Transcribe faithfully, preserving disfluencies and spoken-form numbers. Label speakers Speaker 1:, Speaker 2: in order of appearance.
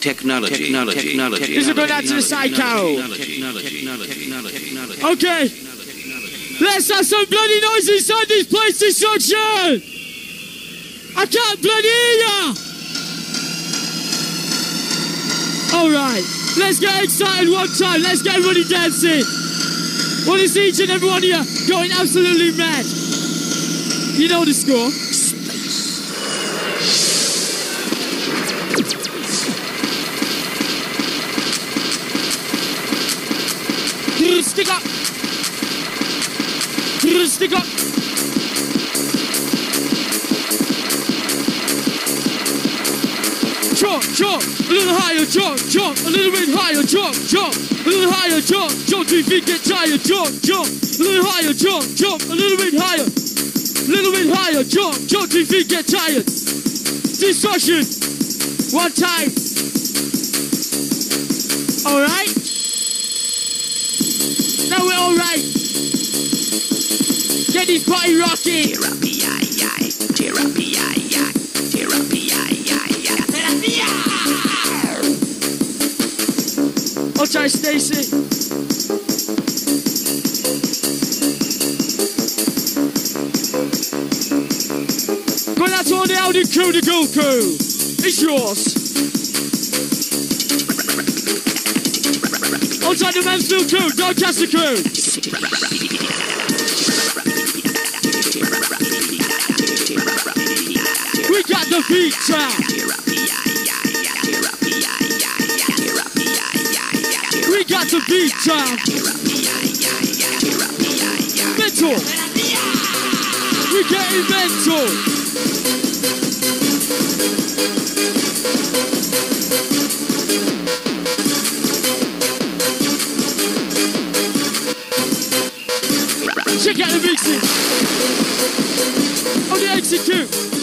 Speaker 1: technology, technology, technology.
Speaker 2: This is going out to the psycho. Okay. Let's have some bloody noise inside this place, destruction! I can't bloody hear ya! Alright, let's get excited one time, let's get everybody dancing! Want to see each and every one of you going absolutely mad. You know the score. Stick up! Stick up! Jump, jump, a little higher, jump, jump, a little bit higher, jump, jump, a little higher, jump, jump till your feet get tired, jump, jump, a little higher, jump, jump, a little bit higher, a little bit higher, jump, jump till your feet get tired. Distortion, one time. All right. Now we're all right. Get this party rocking. Therapy, aye, aye. Therapy, aye, aye. Therapy, aye, aye, aye. Therapy, aye. I'll try Stacy. Going out to all the Audi crew, the Go crew. It's yours. Outside the Mansfield crew, Doncaster crew. We got the beat track. We got the beat track. Mental. We getting mental. Check out the mixing on the execute.